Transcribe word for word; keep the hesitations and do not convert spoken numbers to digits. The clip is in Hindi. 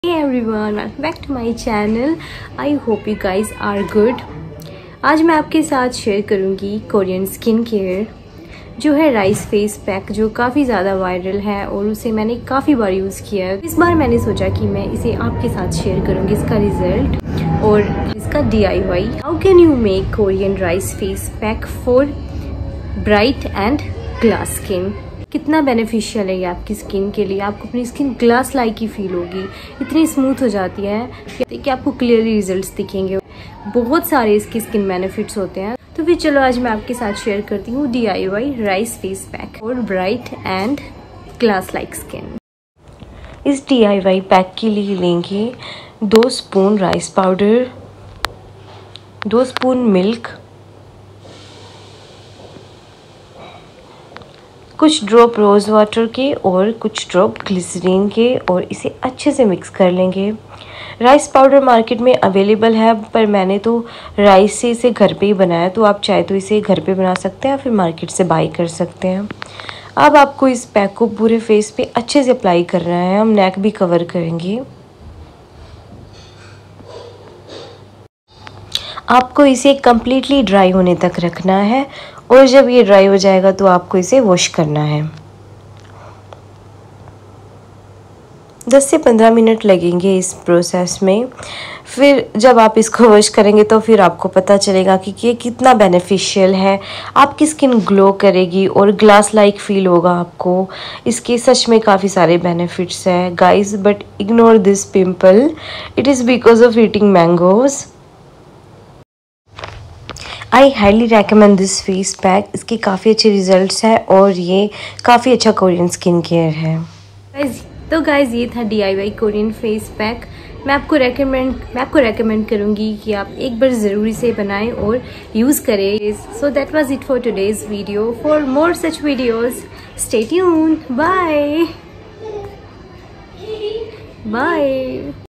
Hey everyone, welcome back to my channel. I hope you guys are good. आज मैं आपके साथ शेयर करूंगी कोरियन स्किन केयर जो है राइस फेस पैक, जो काफ़ी ज़्यादा वायरल है और उसे मैंने काफ़ी बार यूज़ किया है। इस बार मैंने सोचा कि मैं इसे आपके साथ शेयर करूंगी, इसका रिजल्ट और इसका D I Y. How can you make Korean rice face pack for bright and glass skin. कितना बेनिफिशियल है ये आपकी स्किन के लिए। आपको अपनी स्किन ग्लास लाइक ही फील होगी, इतनी स्मूथ हो जाती है कि आपको क्लियरली रिजल्ट्स दिखेंगे। बहुत सारे इसके स्किन बेनिफिट्स होते हैं। तो फिर चलो आज मैं आपके साथ शेयर करती हूँ D I Y rice face pack और bright and glass like skin. इस डी आई वाई पैक के लिए लेंगे दो स्पून राइस पाउडर, दो स्पून मिल्क, कुछ ड्रॉप रोज़ वाटर के और कुछ ड्रॉप ग्लिसरीन के, और इसे अच्छे से मिक्स कर लेंगे। राइस पाउडर मार्केट में अवेलेबल है, पर मैंने तो राइस से इसे घर पे ही बनाया, तो आप चाहे तो इसे घर पे बना सकते हैं, फिर मार्केट से बाई कर सकते हैं। अब आपको इस पैक को पूरे फेस पे अच्छे से अप्लाई करना है। हम नेक भी कवर करेंगे। आपको इसे कम्प्लीटली ड्राई होने तक रखना है, और जब ये ड्राई हो जाएगा तो आपको इसे वॉश करना है। दस से पंद्रह मिनट लगेंगे इस प्रोसेस में। फिर जब आप इसको वॉश करेंगे तो फिर आपको पता चलेगा कि ये कितना बेनिफिशियल है। आपकी स्किन ग्लो करेगी और ग्लास लाइक फील होगा आपको। इसके सच में काफ़ी सारे बेनिफिट्स हैं guys, but ignore this pimple, it is because of eating mangoes. I highly recommend this face pack. इसके काफ़ी अच्छे रिजल्ट्स हैं और ये काफ़ी अच्छा कोरियन स्किन केयर है। गाइस तो गाइस ये था D I Y Korean face pack. मैं आपको रेकमेंड मैं आपको रेकमेंड करूँगी कि आप एक बार ज़रूर से बनाएं और यूज़ करें। So that was it for today's video. For more such videos stay tuned. Bye bye.